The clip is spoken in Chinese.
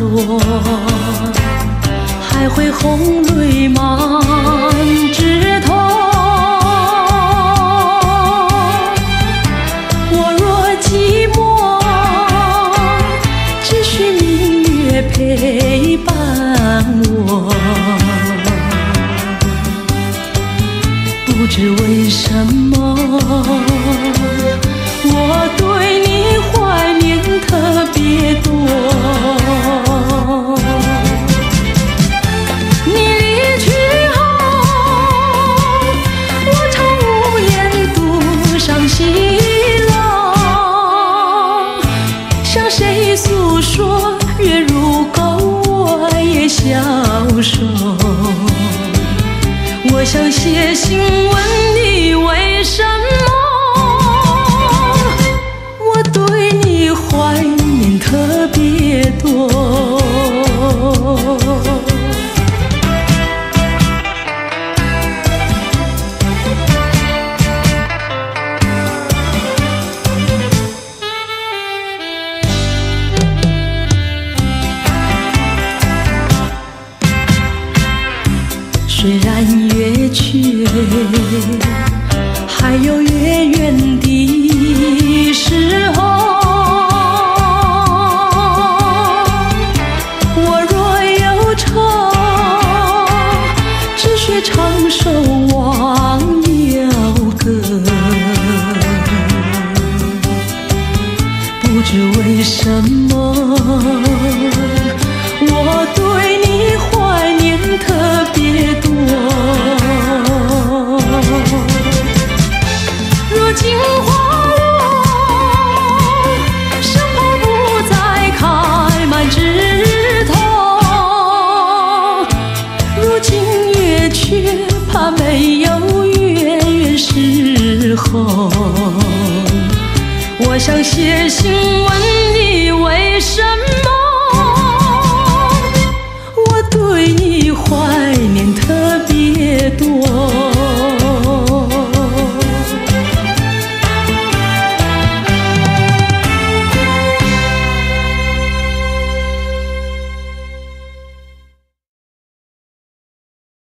落，还会红泪满枝头。我若寂寞，只需明月陪伴我。不知为什么，我对你怀念特别多。你离去后，我常无言独上西楼，向谁诉说？月如钩，我也消瘦。我想写信问你为什么，我对你怀念特别多。虽然月缺，还有月圆的时候。我若忧愁，只需唱首忘忧歌。不知为什么，我对你怀念特别多。若镜花落，生怕不再开满枝头。如今月缺，怕没有月圆时候。我想写信问